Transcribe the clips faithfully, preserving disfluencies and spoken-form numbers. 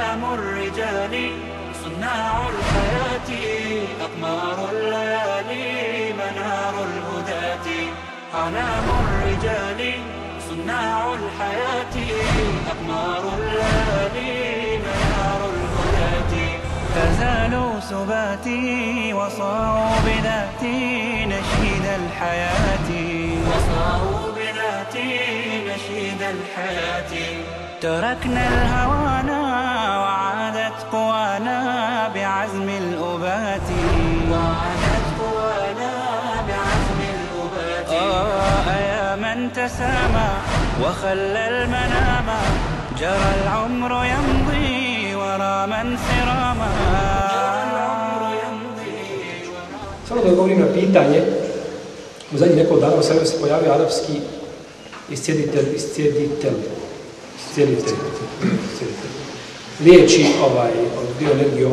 علام الرجال صناع الحياة أقمار الليالي منار الهداة علام الرجال صناع الحياة أقمار الليالي منار الهداة فزالوا سباتي وصاروا بذاتي نشيد الحياة وصاروا بذاتي نشيد الحياة تركنا الهوانا وعادت قوانا بعزم الأبات وعادت قوانا بعزم الأبات آه يا من تسامى وخلى المنام جرى العمر يمضي ورا من سراما Samo da odgovorim na pitanje, u zadnjih nekog dana u Sarajevu se pojavio arapski iscijeditelj, iscijeditelj, iscijeditelj, iscijeditelj. Liječi ovaj, bioenergijom.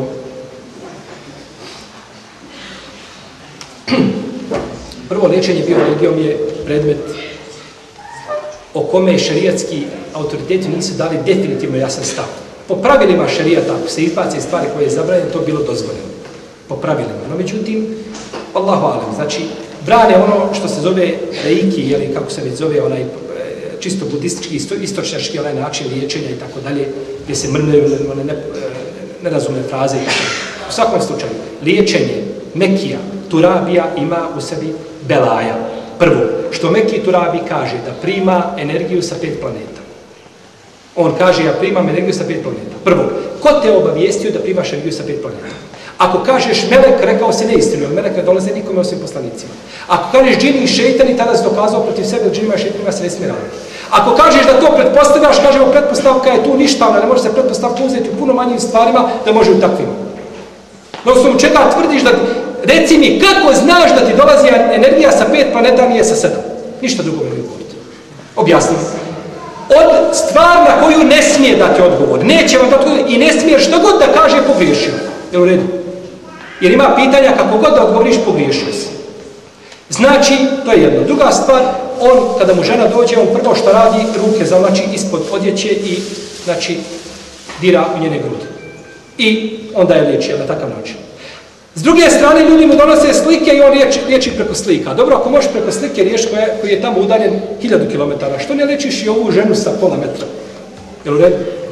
Prvo, liječenje bioenergijom je predmet o kome šerijatski autoriteti nisu dali definitivno jasan stav. Po pravilima šerijata, ako se izbace stvari koje je zabranjeno, to bilo dozvoljeno. Po pravilima. No, međutim, Allahu alem, znači, brane ono što se zove reiki, ili kako se već zove, onaj čisto budistički, isto, istočnjački onaj način liječenja i tako dalje, gdje se mrnaju one ne, nerazumne fraze. U svakom slučaju, liječenje Mekija, Turabija ima u sebi belaja. Prvo, što Meki Turabi kaže da prima energiju sa pet planeta. On kaže, ja primam energiju sa pet planeta. Prvo, ko te obavijestio da primaš energiju sa pet planeta? Ako kažeš melek, rekao si neistinu, jer melek ne dolaze nikome osim poslanicima. Ako kažeš džini i šeitani, tada si dokazao protiv sebe da džinima i šeitanima se ne smije raditi. Ako kažeš da to pretpostavljaš, kažemo pretpostavka je tu ništavna, ne može se pretpostavka uzeti u puno manjim stvarima da može u takvima. Na osnovu čega tvrdiš da, reci mi, kako znaš da ti dolazi energija sa pet planeta, nije sa sedam? Ništa drugo ne govoriti. Objasnim. Od stvar na koju ne smije dati odgovor, neće vam dati odgovor i ne smije što god da kaže pogriješio. Jel u redu? Jer ima pitanja kako god da odgovoriš, pogriješio si. Znači, to je jedno. Druga stvar, on, kada mu žena dođe, on prvo što radi, ruke zavlači ispod odjeće i, znači, dira u njene grudi. I onda je liječi, na takav način. S druge strane, ljudi mu donose slike i on liječi, liječi preko slika. Dobro, ako možeš preko slike riješiti koji, koji je tamo udaljen hiljadu kilometara, što ne liječiš i ovu ženu sa pola metra? Jel u redu?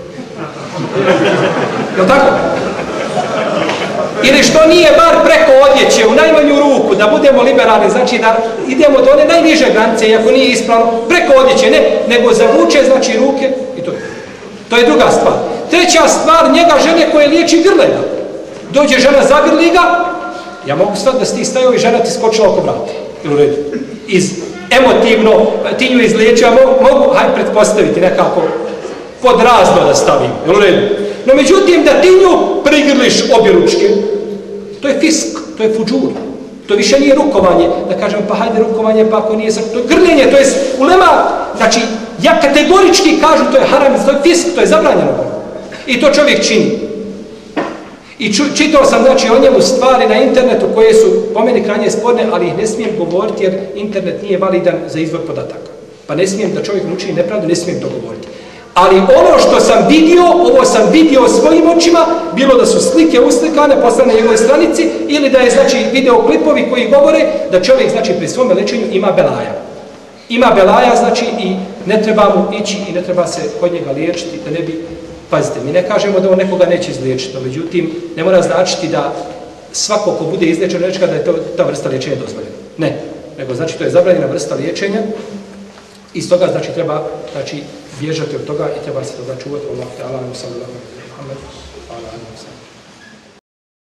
Jel tako? Ili što nije bar preko odjeće, u najmanju ruku, da budemo liberalni, znači da idemo do one najniže granice, iako nije ispravno, preko odjeće, ne, nego zavuče, znači ruke i to je. To je druga stvar. Treća stvar, njega žene koje liječi grleda. Dođe žena, zagrli ga, ja mogu stvar da si ti stajao i žena ti skočila oko vrata. U redu. Iz emotivno, ti nju izliječio, mogu, hajde pretpostaviti nekako, pod razno da stavim. U redu. No međutim, da ti nju prigrliš obje ručke, to je fisk, to je fuđur. To više nije rukovanje, da kažem pa hajde rukovanje, pa ako nije, to je grljenje, to je ulema, znači, ja kategorički kažu to je haram, to je fisk, to je zabranjeno. I to čovjek čini. I čitao sam, znači, o njemu stvari na internetu koje su po meni krajnje sporne, ali ih ne smijem govoriti jer internet nije validan za izvor podataka. Pa ne smijem da čovjek učini nepravdu, ne smijem to govoriti. Ali ono što sam vidio, ovo sam vidio svojim očima, bilo da su slike uslikane, poslane na njegovoj stranici, ili da je, znači, videoklipovi koji govore da čovjek, znači, pri svome lečenju ima belaja. Ima belaja, znači, i ne treba mu ići i ne treba se kod njega liječiti, da ne bi, pazite, mi ne kažemo da on nekoga neće izliječiti, međutim, ne mora značiti da svako ko bude izliječen nečega da je to, ta vrsta liječenja dozvoljena. Ne, nego znači to je zabranjena vrsta liječenja i iz toga, znači, treba, znači, bježati od toga i treba se toga čuvati. Allah te ala, sallallahu alaihi wa sallam.